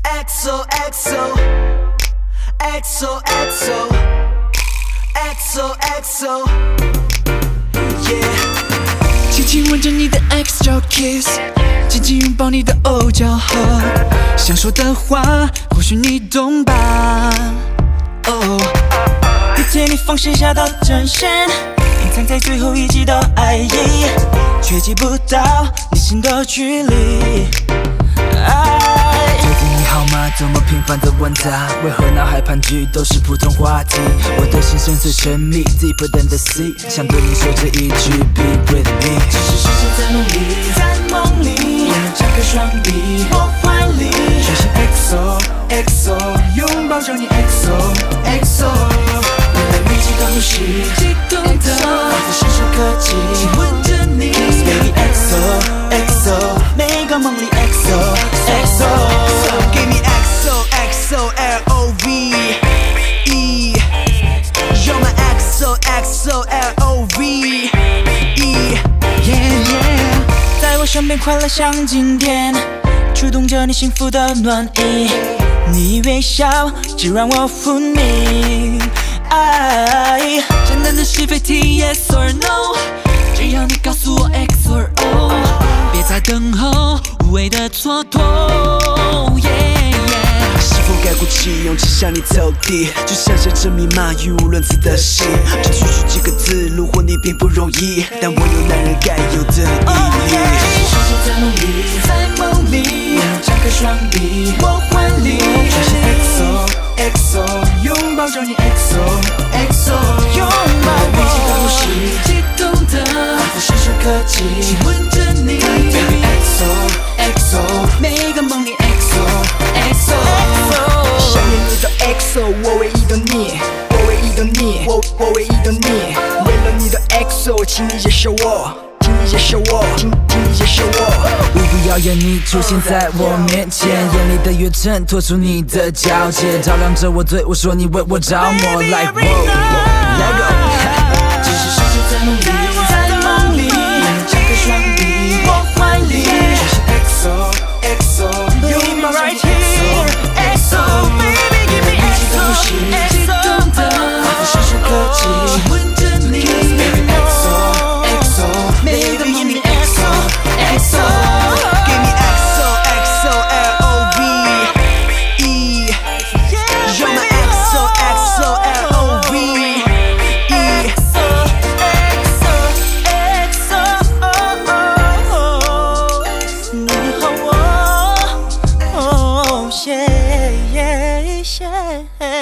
Exo Exo Exo Exo Exo Exo Yeah 轻轻吻着你的 Extra kiss 紧紧拥抱你的欧角盒想说的话或许你懂吧哦一天你放学下到阵线隐藏在最后一集的爱意却记不到你心的距离最近你好吗？这么频繁的问他，为何脑海盘踞都是普通话题？我的心深邃神秘 ，deeper than the sea， 想对你说这一句 ，Be with me。只是世界在梦里，在梦里，我们张开双臂，我怀里，全身 EXO EXO， 拥抱着你 EXO EXO， 为了密集的呼吸，激动的，仿佛伸手可及，吻着你 ，Baby EXO EXO， 每个梦里 EXO EXO。Give me EXO EXO LOVE You're my EXO EXO LOVE Yeah yeah 在我身边快乐像经典触动着你幸福的暖意你微笑只让我昏迷爱简单的是非题 Yes or no 只要你告诉我 X or O 别再等候无谓的蹉跎 yeah, yeah 是否该鼓起勇气向你投递就像写着密码语无伦次的信这区区几个字虏获你并不容易但我有男人该有的毅力世界在梦里在梦里我张开双臂我怀里全是 EXO EXO 拥抱着你 EXO EXO 拥抱我密集的呼吸激动的仿佛伸手可及吻着你 Baby EXO EXO 每个梦里 EXO EXO 想念你的 EXO 我唯一的你我唯一的你我唯一的你为了你的 EXO 请你接受我请你接受我请你接受我务必要让你出现在我面前眼里的月衬托出你的皎洁照亮着我对我说你为我着魔 Like whoa Let go 只是世界在梦里在梦里我张开双臂我怀里全是 EXO EXO You're my right here EXO Baby give me EXO EXO 激动的仿佛伸手可及吻着你 Baby EXO EXO 每个梦里 EXO EXO Give me EXO EXO LOVE You're my EXO EXO LOVE EXO EXO你和我 Oh yeah yeah yeah